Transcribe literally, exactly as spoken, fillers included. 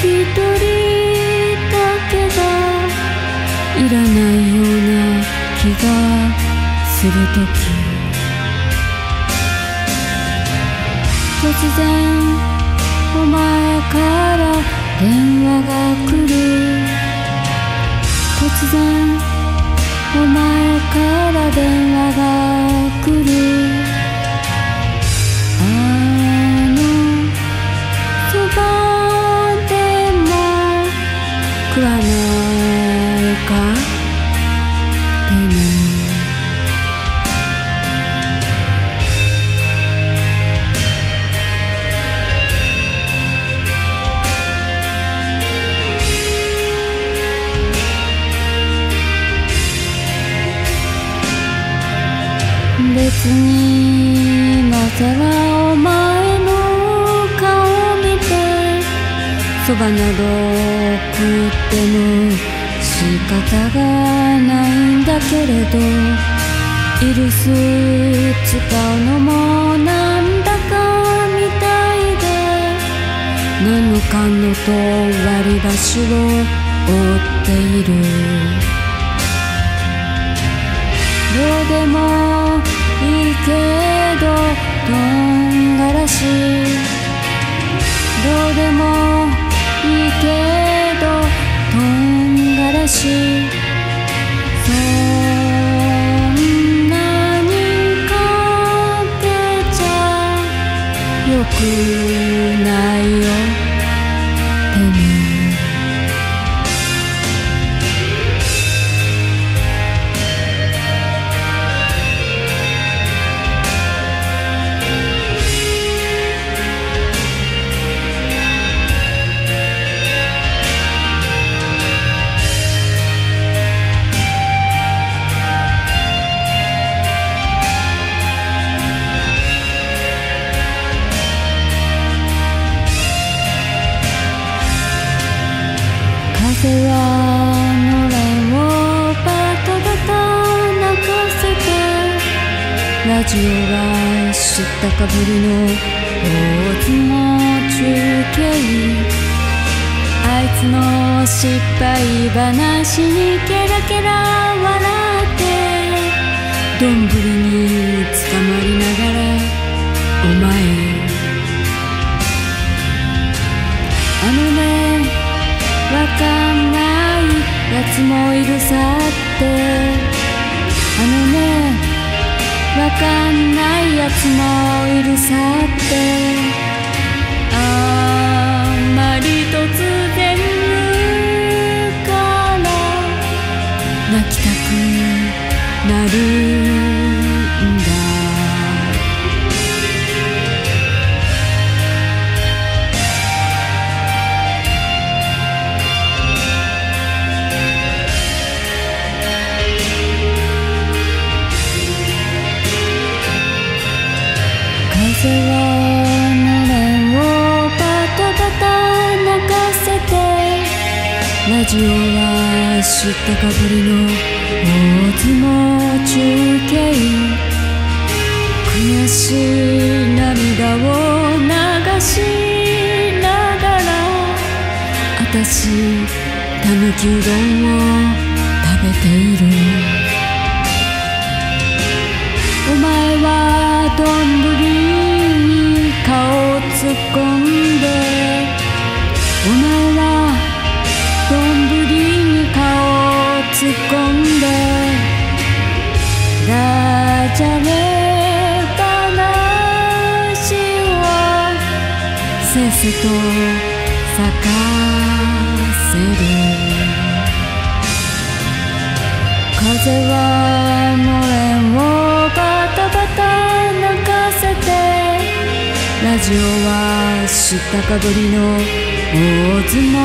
き取りだけがいらないような気がするとき、突然お前から電話が来る。突然お前から電話が来る。あのそばでも食わないかでも別に今さらお前の顔見てそばなど食っても仕方がないんだけれど、イルス使うのもなんだかみたいで、何のかんのと割り箸を折っている。どうでもいいけどとんがらし、どうでもいいけどとんがらし、そんなにかけちゃよくないよ。でも風はのれんをバタバタ泣かせて、ラジオが知ったかぶりの大相撲中継、あいつの失敗話にケラケラ笑って丼につかまりながら、お前あのねわかんないやつもいるさって、あのねわかんないやつもいるさって、あんまり突然言うから泣きたくなるんだ。風はのれんをバタバタ泣かせて、ラジオは知ったかぶりの大相撲中継、悔しい涙を流しながら、あたしたぬきうどんを食べている。お前は丼に顔を突っ込んで、お前は丼に顔を突っ込んで、ダジャレ話をせっせと咲かせる。風はのれんをバタバタ泣かせて、ラジオは知ったかぶりの大相撲